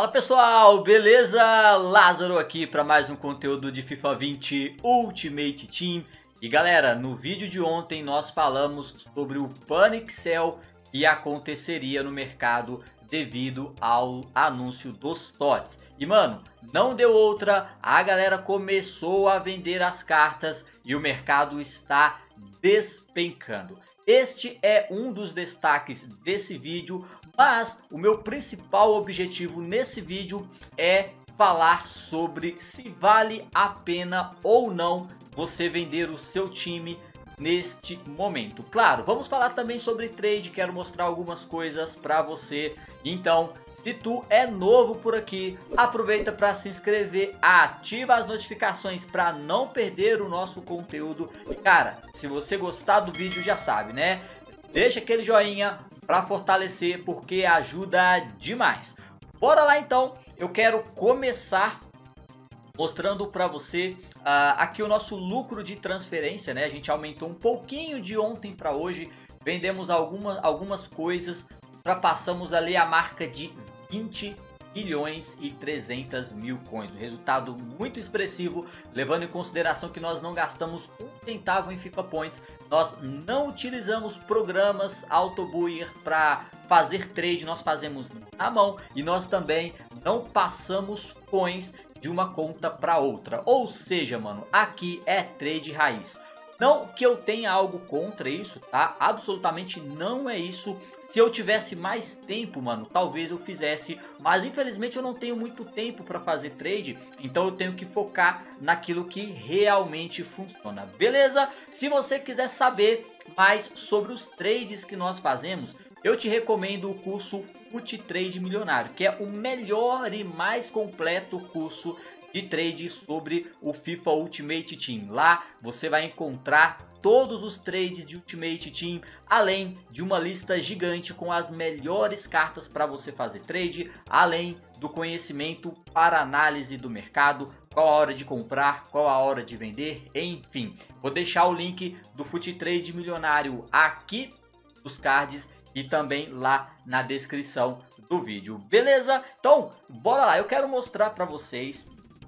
Fala pessoal, beleza? Lázaro aqui para mais um conteúdo de FIFA 20 Ultimate Team. E galera, no vídeo de ontem nós falamos sobre o Panic Sell que aconteceria no mercado devido ao anúncio dos TOTS. E mano, não deu outra, a galera começou a vender as cartas e o mercado está despencando. Este é um dos destaques desse vídeo, mas o meu principal objetivo nesse vídeo é falar sobre se vale a pena ou não você vender o seu time neste momento. Claro, vamos falar também sobre trade, quero mostrar algumas coisas para você. Então, se tu é novo por aqui, aproveita para se inscrever, ativa as notificações para não perder o nosso conteúdo. E cara, se você gostar do vídeo já sabe, né? Deixa aquele joinha para fortalecer porque ajuda demais. Bora lá então, eu quero começar mostrando para você aqui o nosso lucro de transferência, né? A gente aumentou um pouquinho de ontem para hoje, vendemos algumas coisas, ultrapassamos ali a marca de 20 milhões e 300 mil coins, um resultado muito expressivo, levando em consideração que nós não gastamos um centavo em FIFA Points, nós não utilizamos programas AutoBuyer para fazer trade, nós fazemos na mão e nós também não passamos coins de uma conta para outra, ou seja, mano, aqui é trade raiz. Não que eu tenha algo contra isso, tá? Absolutamente não é isso. Se eu tivesse mais tempo, mano, talvez eu fizesse, mas infelizmente eu não tenho muito tempo para fazer trade, então eu tenho que focar naquilo que realmente funciona, beleza? Se você quiser saber mais sobre os trades que nós fazemos, eu te recomendo o curso FUT Trade Milionário, que é o melhor e mais completo curso de trade sobre o FIFA Ultimate Team. Lá você vai encontrar todos os trades de Ultimate Team, além de uma lista gigante com as melhores cartas para você fazer trade, além do conhecimento para análise do mercado, qual a hora de comprar, qual a hora de vender, enfim. Vou deixar o link do FUT Trade Milionário aqui nos cards e também lá na descrição do vídeo, beleza? Então, bora lá, eu quero mostrar para vocês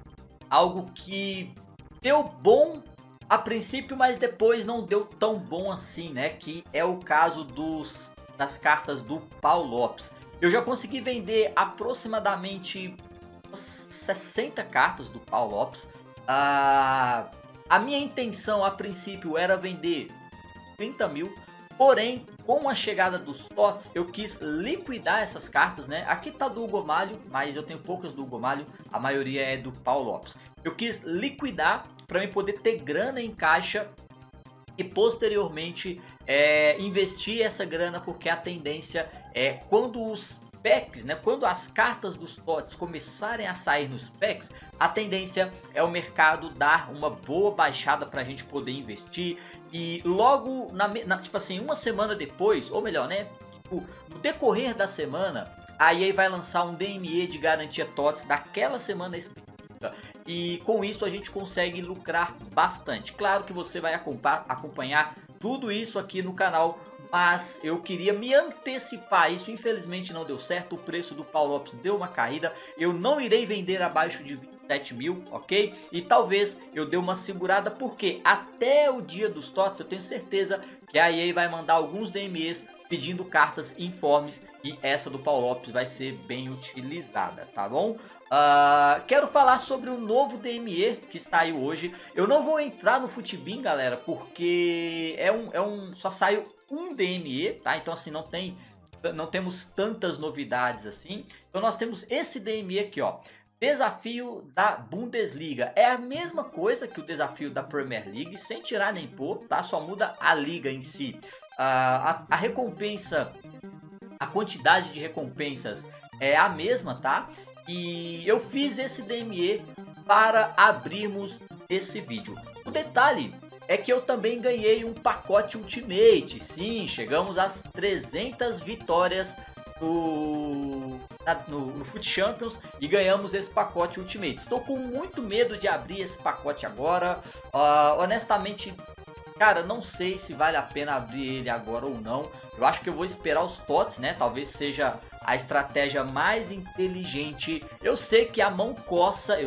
algo que deu bom a princípio, mas depois não deu tão bom assim, né? Que é o caso das cartas do Paul Lopes. Eu já consegui vender aproximadamente 60 cartas do Paul Lopes. A minha intenção a princípio era vender 30 mil. Porém, com a chegada dos TOTS, eu quis liquidar essas cartas, né? Aqui tá do Hugo Malho, mas eu tenho poucas do Hugo Malho, a maioria é do Paul Lopes. Eu quis liquidar para eu poder ter grana em caixa e posteriormente investir essa grana, porque a tendência é quando os packs, né? Quando as cartas dos TOTS começarem a sair nos packs, a tendência é o mercado dar uma boa baixada para a gente poder investir. E logo, tipo assim, uma semana depois, ou melhor, né? Tipo, no decorrer da semana, a EA vai lançar um DME de garantia TOTS daquela semana específica. E com isso a gente consegue lucrar bastante. Claro que você vai acompanhar tudo isso aqui no canal, mas eu queria me antecipar isso. Infelizmente não deu certo, o preço do Paul Lopes deu uma caída. Eu não irei vender abaixo de 27 mil, ok? E talvez eu dê uma segurada, porque até o dia dos TOTS eu tenho certeza que a EA vai mandar alguns DMEs pedindo cartas informes e essa do Paul Lopes vai ser bem utilizada, tá bom? Quero falar sobre um novo DME que saiu hoje. Eu não vou entrar no Futbin, galera, porque só saiu um DME, tá? Então assim, não temos tantas novidades assim. Então nós temos esse DME aqui, ó. Desafio da Bundesliga. É a mesma coisa que o desafio da Premier League, sem tirar nem pôr, tá? Só muda a liga em si. A recompensa, a quantidade de recompensas é a mesma, tá? E eu fiz esse DME para abrirmos esse vídeo. O detalhe é que eu também ganhei um pacote Ultimate. Sim, chegamos às 300 vitórias no FUT Champions e ganhamos esse pacote Ultimate. Estou com muito medo de abrir esse pacote agora. Honestamente, cara, não sei se vale a pena abrir ele agora ou não. Eu acho que eu vou esperar os TOTS, né? Talvez seja a estratégia mais inteligente. Eu sei que a mão coça,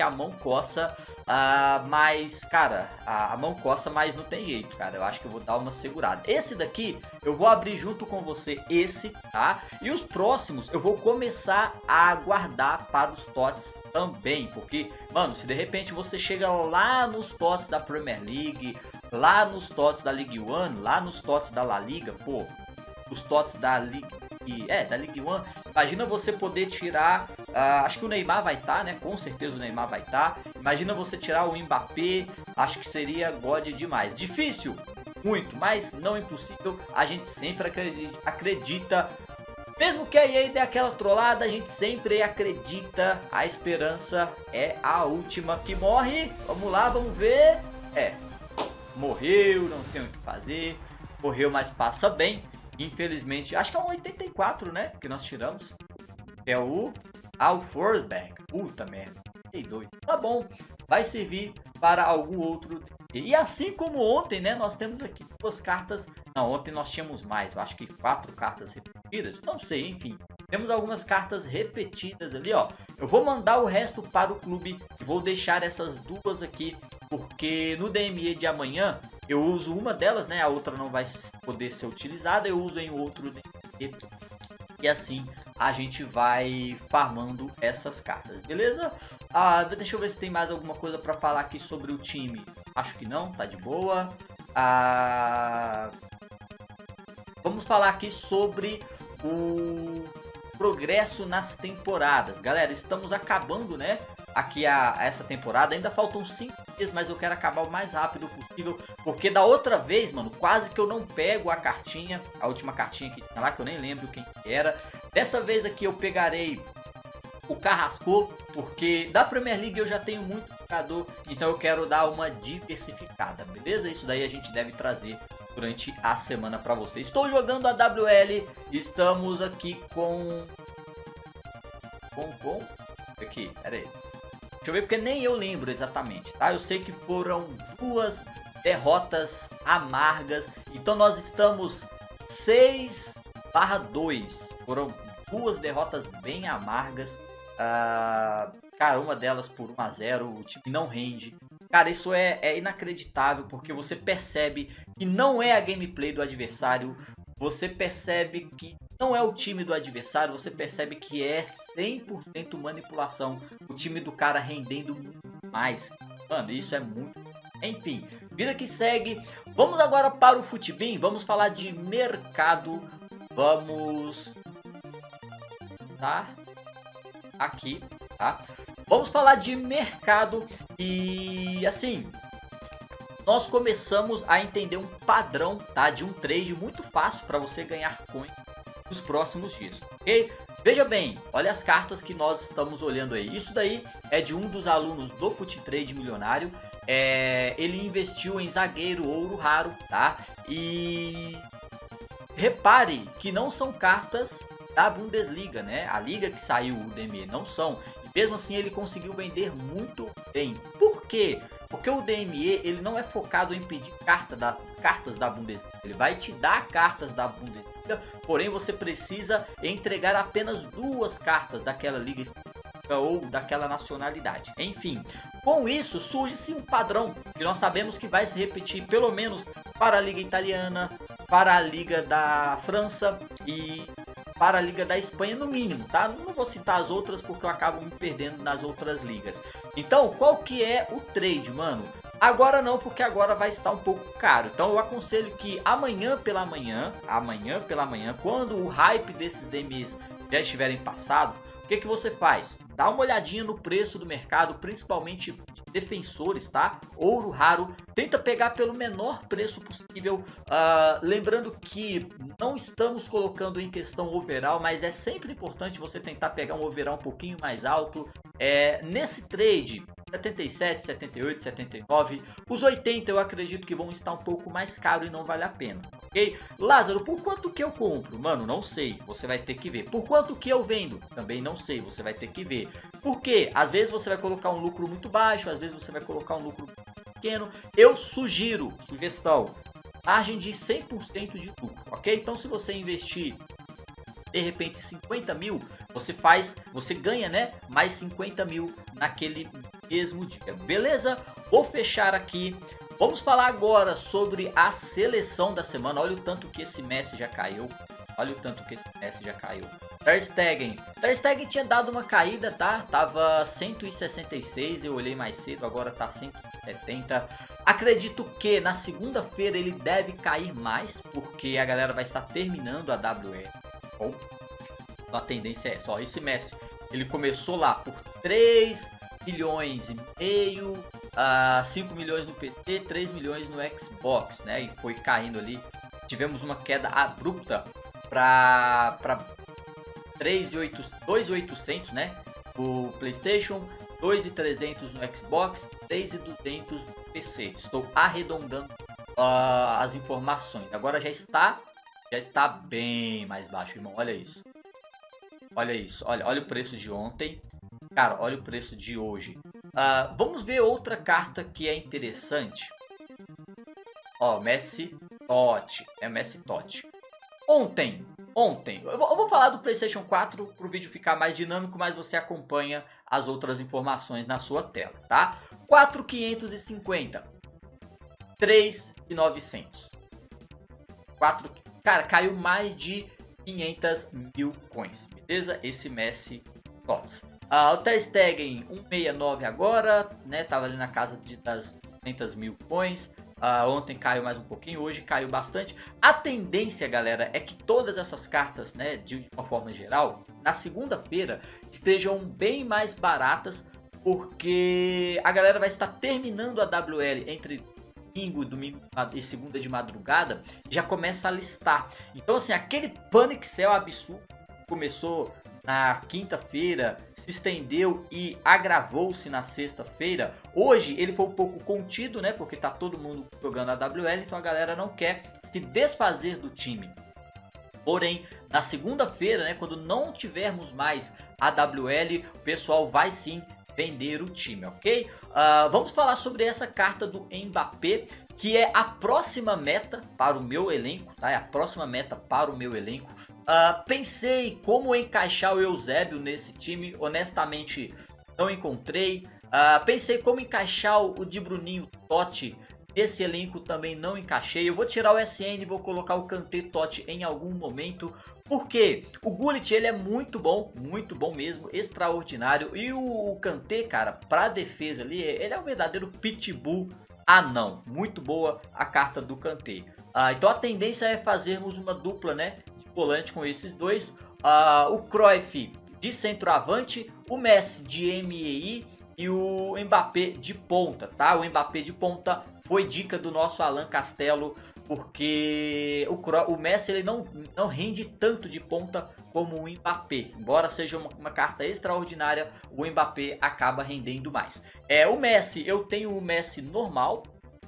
mas, cara, a mão coça, mas não tem jeito, cara. Eu acho que eu vou dar uma segurada. Esse daqui, eu vou abrir junto com você esse, tá? E os próximos, eu vou começar a guardar para os TOTS também. Porque, mano, se de repente você chega lá nos TOTS da Premier League, lá nos TOTS da League One, lá nos TOTS da La Liga, pô, os TOTS da League... da League One, imagina você poder tirar, acho que o Neymar vai estar, né, com certeza o Neymar vai estar, imagina você tirar o Mbappé, acho que seria God demais, difícil, muito, mas não impossível, a gente sempre acredita, mesmo que a EA dê aquela trollada, a gente sempre acredita, a esperança é a última que morre, vamos lá, vamos ver, morreu, não tem o que fazer, morreu, mas passa bem. Infelizmente, acho que é um 84, né? Que nós tiramos. É o Forsberg. Puta merda. Doido. Tá bom. Vai servir para algum outro. E assim como ontem, né? Nós temos aqui duas cartas. Não, ontem nós tínhamos mais. Eu acho que 4 cartas repetidas. Não sei, enfim. Temos algumas cartas repetidas ali, ó. Eu vou mandar o resto para o clube. E vou deixar essas duas aqui. Porque no DME de amanhã eu uso uma delas, né? A outra não vai poder ser utilizada. Eu uso em outro DME. E assim a gente vai farmando essas cartas, beleza? Deixa eu ver se tem mais alguma coisa para falar aqui sobre o time. Acho que não, tá de boa. Vamos falar aqui sobre o progresso nas temporadas. Galera, estamos acabando, né? Aqui essa temporada, ainda faltam 5 dias, mas eu quero acabar o mais rápido possível, porque da outra vez, mano, quase que eu não pego a cartinha, a última cartinha que tinha lá, que eu nem lembro quem era. Dessa vez aqui eu pegarei o Carrasco, porque da Premier League eu já tenho muito jogador, então eu quero dar uma diversificada, beleza? Isso daí a gente deve trazer durante a semana pra você. Estou jogando a WL, estamos aqui com... Aqui, pera aí. Deixa eu ver, porque nem eu lembro exatamente, tá? Eu sei que foram 2 derrotas amargas. Então nós estamos 6/2. Foram 2 derrotas bem amargas. Cara, uma delas por 1-0. O time não rende. Cara, isso é inacreditável, porque você percebe que não é a gameplay do adversário. Você percebe que não é o time do adversário, você percebe que é 100% manipulação. O time do cara rendendo mais. Mano, isso é muito... Enfim, vida que segue. Vamos agora para o Futibin. Vamos falar de mercado. Vamos... Tá? Aqui, tá? Vamos falar de mercado. E assim... Nós começamos a entender um padrão, tá? De um trade muito fácil para você ganhar coin nos próximos dias, ok? Veja bem, olha as cartas que nós estamos olhando aí. Isso daí é de um dos alunos do FutTrade Milionário. Ele investiu em zagueiro ouro raro, tá? E repare que não são cartas da Bundesliga, né? A liga que saiu o DME não são. E mesmo assim ele conseguiu vender muito bem. Por quê? Porque o DME ele não é focado em pedir cartas da Bundesliga. Ele vai te dar cartas da Bundesliga. Porém você precisa entregar apenas 2 cartas daquela liga específica ou daquela nacionalidade. Enfim, com isso surge-se um padrão que nós sabemos que vai se repetir pelo menos para a liga italiana, para a liga da França e para a liga da Espanha no mínimo, tá? Não vou citar as outras porque eu acabo me perdendo nas outras ligas. Então, qual que é o trade, mano? Agora não, porque agora vai estar um pouco caro. Então eu aconselho que amanhã pela manhã, quando o hype desses DMs já estiverem passado, o que você faz? Dá uma olhadinha no preço do mercado, principalmente de defensores, tá? Ouro raro, tenta pegar pelo menor preço possível. Lembrando que não estamos colocando em questão overall, mas é sempre importante você tentar pegar um overall um pouquinho mais alto. Nesse trade, 77, 78, 79, os 80 eu acredito que vão estar um pouco mais caro e não vale a pena, ok? Lázaro, por quanto que eu compro? Mano, não sei, você vai ter que ver. Por quanto que eu vendo? Também não sei, você vai ter que ver. Porque às vezes você vai colocar um lucro muito baixo, às vezes você vai colocar um lucro pequeno. Eu sugestão, margem de 100% de lucro, ok? Então se você investir de repente 50 mil, você ganha, né, mais 50 mil naquele mesmo dia, beleza? Vou fechar aqui. Vamos falar agora sobre a seleção da semana. Olha o tanto que esse Messi já caiu. Olha o tanto que esse Messi já caiu. Ter Stegen tinha dado uma caída, tá? Tava 166, eu olhei mais cedo, agora tá 170. Acredito que na segunda-feira ele deve cair mais, porque a galera vai estar terminando a WL. Bom, a tendência é só esse Messi. Ele começou lá por 3 milhões e meio, 5 milhões no PC, 3 milhões no Xbox, né? E foi caindo ali. Tivemos uma queda abrupta para 2.800, né? O PlayStation, 2.300 no Xbox, 3.200 no PC. Estou arredondando as informações. Agora já está bem mais baixo, irmão. Olha isso. Olha isso. Olha o preço de ontem. Cara, olha o preço de hoje. Vamos ver outra carta que é interessante. Ó, Messi Totti. É Messi Totti. Ontem. Eu vou falar do PlayStation 4 para o vídeo ficar mais dinâmico, mas você acompanha as outras informações na sua tela, tá? 4.550. 3.900. Cara, caiu mais de 500 mil coins, beleza? Esse Messi Totti. O Ter Stegen 169 agora, né? Tava ali na casa das 200 mil coins. Ontem caiu mais um pouquinho, hoje caiu bastante. A tendência, galera, é que todas essas cartas, né, de uma forma geral, na segunda-feira estejam bem mais baratas, porque a galera vai estar terminando a WL entre domingo e segunda de madrugada, já começa a listar. Então, assim, aquele Panic Sell absurdo começou na quinta-feira, se estendeu e agravou-se na sexta-feira. Hoje ele foi um pouco contido, né? Porque tá todo mundo jogando a WL, então a galera não quer se desfazer do time. Porém, na segunda-feira, né? Quando não tivermos mais a WL, o pessoal vai sim vender o time, ok? Vamos falar sobre essa carta do Mbappé, que é a próxima meta para o meu elenco, tá? É a próxima meta para o meu elenco. Pensei como encaixar o Eusébio nesse time, honestamente não encontrei. Pensei como encaixar o De Bruninho Totti nesse elenco, também não encaixei. Eu vou tirar o SN e vou colocar o Kanté Totti em algum momento, porque o Gullit ele é muito bom mesmo, extraordinário. E o Kanté, cara, para defesa ali, ele é um verdadeiro pitbull. Não, muito boa a carta do Kanté. Então a tendência é fazermos uma dupla, né, de volante com esses dois. O Cruyff de centroavante, o Messi de MEI e o Mbappé de ponta, tá? O Mbappé de ponta foi dica do nosso Alan Castelo, porque o Messi ele não rende tanto de ponta como o Mbappé. Embora seja uma carta extraordinária, o Mbappé acaba rendendo mais. O Messi, eu tenho o Messi normal.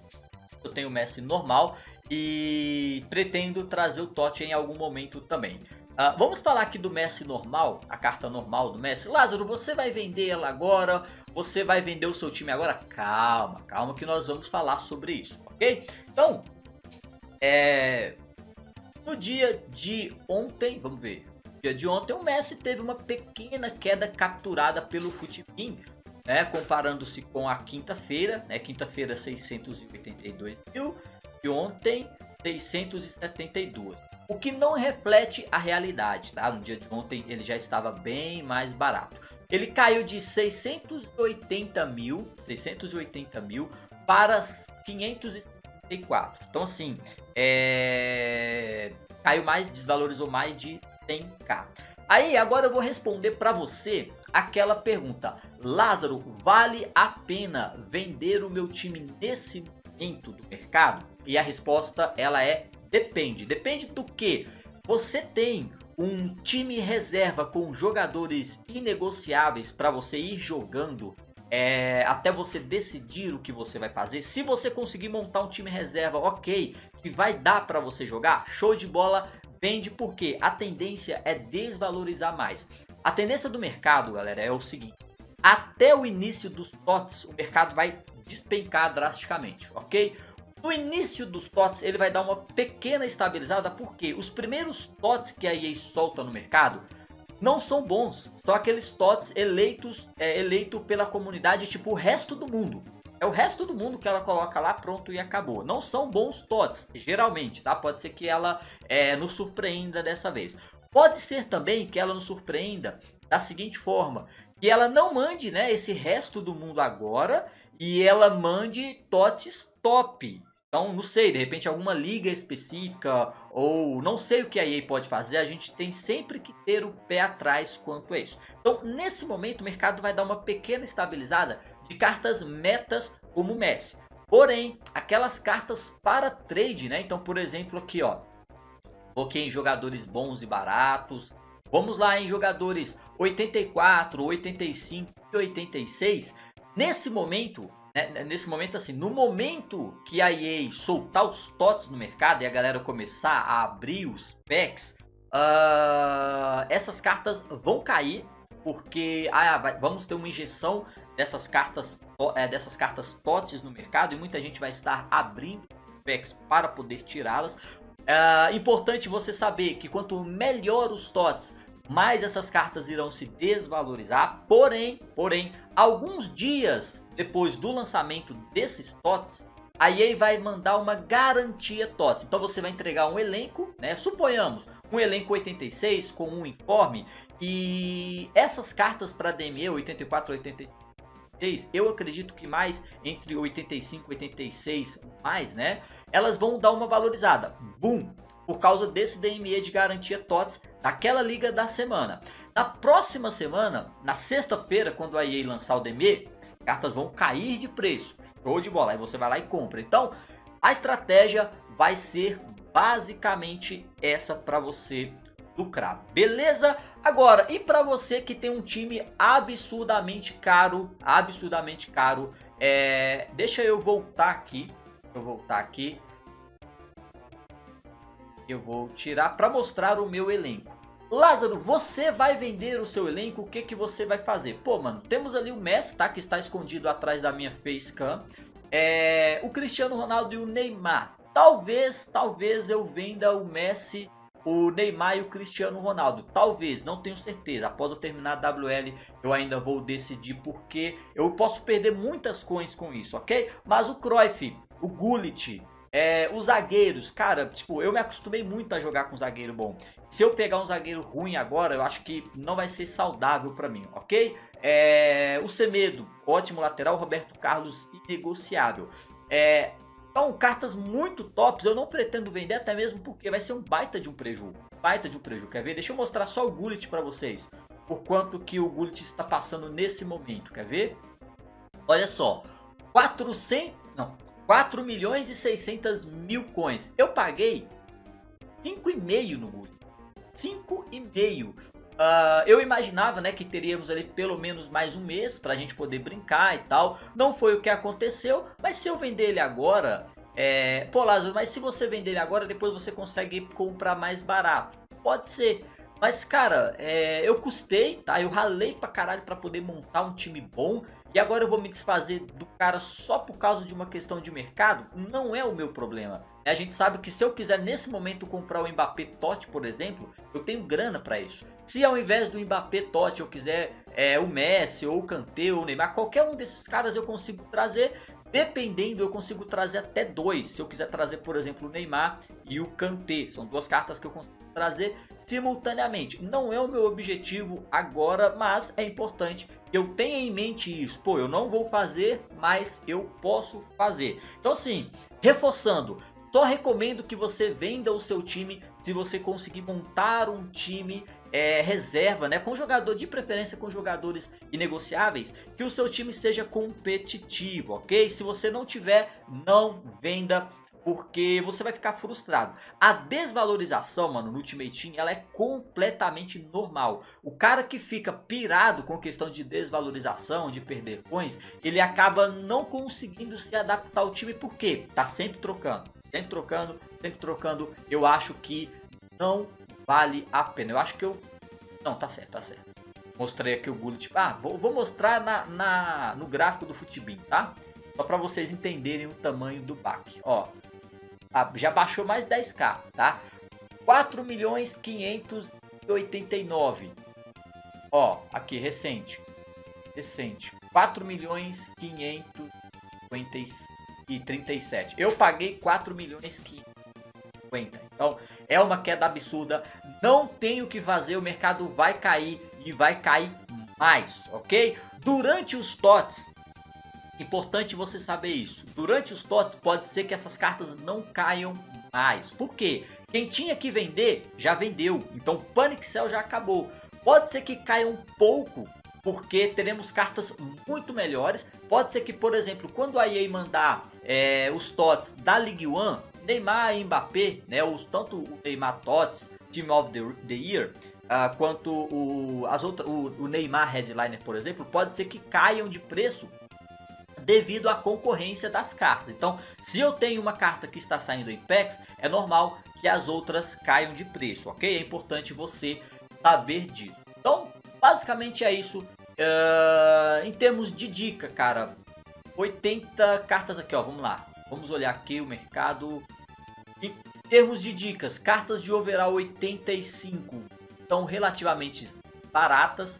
E pretendo trazer o Totti em algum momento também. Vamos falar aqui do Messi normal, a carta normal do Messi. Lázaro, você vai vender ela agora? Você vai vender o seu time agora? Calma que nós vamos falar sobre isso, ok? Então, no dia de ontem, vamos ver. No dia de ontem o Messi teve uma pequena queda capturada pelo Futbin, né? Comparando-se com a quinta-feira, né? Quinta-feira 682 mil e ontem 672. O que não reflete a realidade, tá? No dia de ontem ele já estava bem mais barato. Ele caiu de 680 mil para 574. Então assim, caiu mais, desvalorizou mais de 100k. Aí agora eu vou responder para você aquela pergunta: Lázaro, vale a pena vender o meu time nesse momento do mercado? E a resposta ela é depende. Depende do que? Você tem um time reserva com jogadores inegociáveis para você ir jogando até você decidir o que você vai fazer? Se você conseguir montar um time reserva, ok, que vai dar para você jogar, show de bola, vende, porque a tendência é desvalorizar mais. A tendência do mercado, galera, é o seguinte: até o início dos TOTS, o mercado vai despencar drasticamente, ok? No início dos TOTS ele vai dar uma pequena estabilizada, porque os primeiros TOTS que a EA solta no mercado não são bons. São aqueles TOTS eleito pela comunidade, tipo o resto do mundo. É o resto do mundo que ela coloca lá, pronto e acabou. Não são bons TOTS, geralmente, tá? Pode ser que ela nos surpreenda dessa vez. Pode ser também que ela nos surpreenda da seguinte forma, que ela não mande, né, esse resto do mundo agora e ela mande TOTS top. Então, não sei, de repente alguma liga específica ou não sei o que a EA pode fazer, a gente tem sempre que ter o pé atrás quanto a isso. Então, nesse momento, o mercado vai dar uma pequena estabilizada de cartas metas como o Messi. Porém, aquelas cartas para trade, né? Então, por exemplo, aqui, ó, foquei em jogadores bons e baratos. Vamos lá em jogadores 84, 85 e 86. Nesse momento assim, no momento que a EA soltar os TOTS no mercado e a galera começar a abrir os packs, essas cartas vão cair, porque vamos ter uma injeção dessas cartas TOTS no mercado e muita gente vai estar abrindo packs para poder tirá-las. Importante você saber que quanto melhor os TOTS, mais essas cartas irão se desvalorizar. Porém, alguns dias depois do lançamento desses TOTS, a EA vai mandar uma garantia TOTS. Então você vai entregar um elenco, né? Suponhamos, um elenco 86 com um informe. E essas cartas para DME 84, 86, eu acredito que mais entre 85 e 86 mais, né? Elas vão dar uma valorizada. Boom! Por causa desse DME de garantia TOTS daquela liga da semana. Na próxima semana, na sexta-feira, quando a EA lançar o DME, as cartas vão cair de preço. Show de bola, aí você vai lá e compra. Então, a estratégia vai ser basicamente essa para você lucrar, beleza? Agora, e para você que tem um time absurdamente caro, deixa eu voltar aqui, eu vou tirar para mostrar o meu elenco. Lázaro, você vai vender o seu elenco, o que que você vai fazer? Pô, mano, temos ali o Messi, tá? Que está escondido atrás da minha facecam. O Cristiano Ronaldo e o Neymar. Talvez eu venda o Messi, o Neymar e o Cristiano Ronaldo. Talvez, não tenho certeza. Após eu terminar a WL, eu ainda vou decidir, porque eu posso perder muitas coins com isso, ok? Mas o Cruyff, o Gullit, os zagueiros, cara, tipo, eu me acostumei muito a jogar com zagueiro bom. Se eu pegar um zagueiro ruim agora, eu acho que não vai ser saudável pra mim, ok? O Semedo, ótimo lateral, Roberto Carlos, inegociável. Então, cartas muito tops, eu não pretendo vender, até mesmo porque vai ser um baita de um prejuízo. Quer ver? Deixa eu mostrar só o Gullit pra vocês, por quanto que o Gullit está passando nesse momento, quer ver? Olha só, 4 milhões e 600 mil coins. Eu paguei 5,5 no Gullit. 5,5. Eu imaginava, né, que teríamos ali pelo menos mais um mês pra gente poder brincar e tal. Não foi o que aconteceu, mas se eu vender ele agora... Pô, Lázaro, mas se você vender ele agora, depois você consegue comprar mais barato. Pode ser. Mas, cara, eu custei, tá? Eu ralei pra caralho pra poder montar um time bom. E agora eu vou me desfazer do cara só por causa de uma questão de mercado? Não é o meu problema. A gente sabe que se eu quiser nesse momento comprar o Mbappé TOT, por exemplo, eu tenho grana pra isso. Se ao invés do Mbappé TOT eu quiser o Messi ou o Kanté ou o Neymar, qualquer um desses caras eu consigo trazer. Dependendo, eu consigo trazer até 2. Se eu quiser trazer, por exemplo, o Neymar e o Kanté. São duas cartas que eu consigo trazer simultaneamente. Não é o meu objetivo agora, mas é importante que eu tenha em mente isso. Pô, eu não vou fazer, mas eu posso fazer. Então, assim, reforçando, só recomendo que você venda o seu time se você conseguir montar um time reserva, né, com jogador, de preferência com jogadores inegociáveis, que o seu time seja competitivo, ok? Se você não tiver, não venda, porque você vai ficar frustrado. A desvalorização, mano, no Ultimate Team, ela é completamente normal. O cara que fica pirado com questão de desvalorização, de perder coins, ele acaba não conseguindo se adaptar ao time, porque tá sempre trocando. Eu acho que não vale a pena. Eu acho que não, tá certo. Mostrei aqui o Gullit. Vou mostrar no gráfico do Futibin, tá? Só para vocês entenderem o tamanho do baque. Ó, já baixou mais 10k, tá? 4.589.000. Ó, aqui, recente. 4.537.000. Eu paguei 4.550.000. Então, é uma queda absurda. Não tem o que fazer, o mercado vai cair e vai cair mais, ok? Durante os TOTS, importante você saber isso. Durante os TOTS pode ser que essas cartas não caiam mais. Por quê? Quem tinha que vender, já vendeu. Então o Panic Cell já acabou. Pode ser que caia um pouco, porque teremos cartas muito melhores. Pode ser que, por exemplo, quando a EA mandar os TOTS da League One, Neymar e Mbappé, né, tanto o Neymar TOTS, Team of the Year, quanto o Neymar Headliner, por exemplo, pode ser que caiam de preço devido à concorrência das cartas. Então, se eu tenho uma carta que está saindo em packs, é normal que as outras caiam de preço, ok? É importante você saber disso. Então, basicamente é isso. Em termos de dica, cara, 80 cartas aqui, ó, vamos lá. Vamos olhar aqui o mercado. Em termos de dicas, cartas de overall 85 estão relativamente baratas.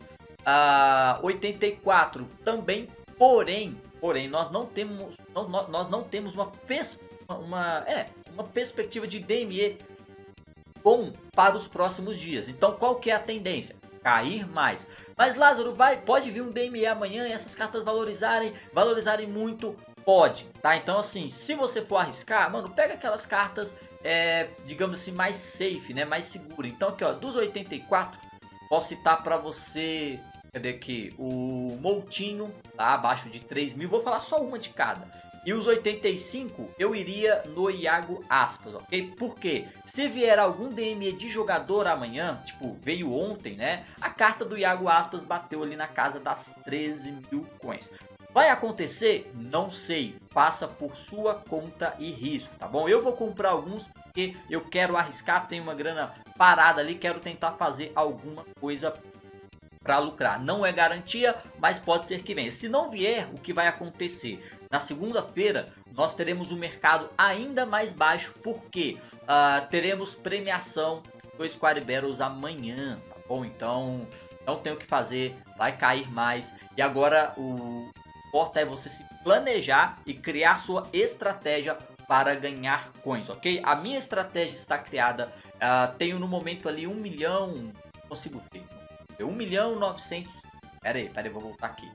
84 também, porém nós não temos uma perspectiva de DME bom para os próximos dias. Então qual que é a tendência? Cair mais. Mas Lázaro, pode vir um DME amanhã e essas cartas valorizarem muito? Pode, tá? Então assim, se você for arriscar, mano, pega aquelas cartas, digamos assim, mais safe, né? Mais segura. Então aqui, ó, dos 84, posso citar para você, cadê aqui? O Moutinho, tá? Abaixo de 3.000, vou falar só uma de cada. E os 85, eu iria no Iago Aspas, ok? Porque se vier algum DME de jogador amanhã, tipo, veio ontem, né? A carta do Iago Aspas bateu ali na casa das 13.000 coins. Vai acontecer? Não sei. Faça por sua conta e risco, tá bom? Eu vou comprar alguns porque eu quero arriscar, tenho uma grana parada ali, quero tentar fazer alguma coisa para lucrar. Não é garantia, mas pode ser que venha. Se não vier, o que vai acontecer? Na segunda-feira, nós teremos um mercado ainda mais baixo, porque teremos premiação do Squad Battles amanhã, tá bom? Então, não tem o que fazer, vai cair mais. E agora, o importa é você se planejar e criar sua estratégia para ganhar coins, ok? A minha estratégia está criada, tenho no momento ali 1 milhão, consigo ter, 1.900.000, pera aí, vou voltar aqui.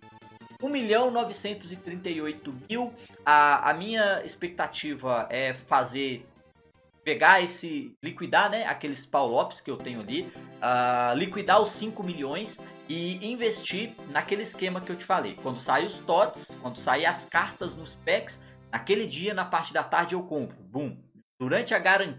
1.938.000. A minha expectativa é liquidar, né, aqueles Paulops que eu tenho ali, liquidar os 5 milhões e investir naquele esquema que eu te falei. Quando sair os TOTS, quando sair as cartas nos packs, naquele dia, na parte da tarde eu compro. Boom. Durante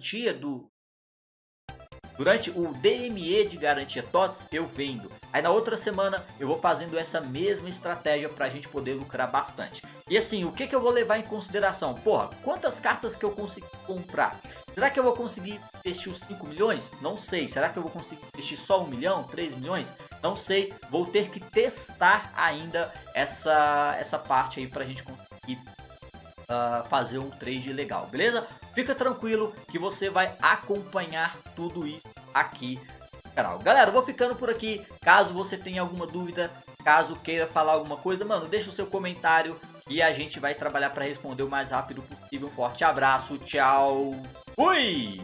o DME de garantia TOTS, eu vendo. Aí na outra semana eu vou fazendo essa mesma estratégia para a gente poder lucrar bastante. E assim, o que eu vou levar em consideração? Porra, quantas cartas que eu consegui comprar? Será que eu vou conseguir investir os 5 milhões? Não sei. Será que eu vou conseguir investir só 1 milhão? 3 milhões? Não sei. Vou ter que testar ainda essa parte aí para a gente conseguir fazer um trade legal, beleza? Fica tranquilo que você vai acompanhar tudo isso aqui no canal. Galera, eu vou ficando por aqui. Caso você tenha alguma dúvida, caso queira falar alguma coisa, mano, deixa o seu comentário e a gente vai trabalhar para responder o mais rápido possível. Um forte abraço, tchau, fui!